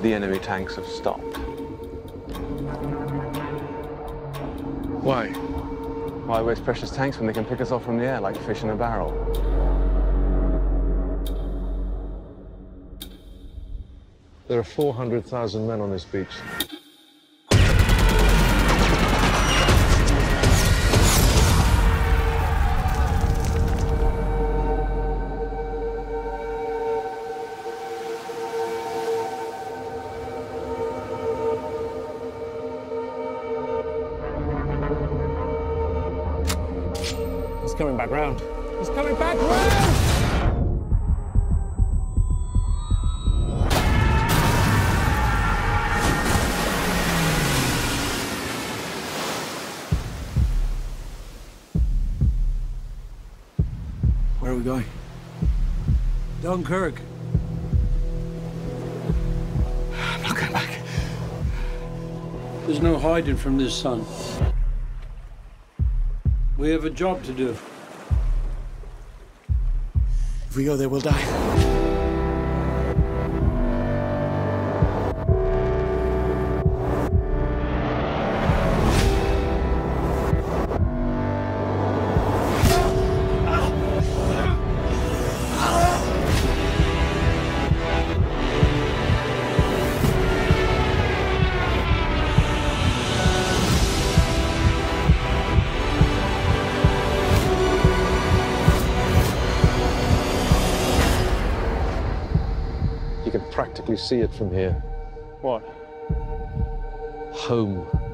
the enemy tanks have stopped. Why? Why waste precious tanks when they can pick us off from the air like fish in a barrel? There are 400,000 men on this beach. He's coming back round. He's coming back round! Where are we going? Dunkirk. I'm not going back. There's no hiding from this, son. We have a job to do. If we go there, we'll die. You can practically see it from here. What? Home.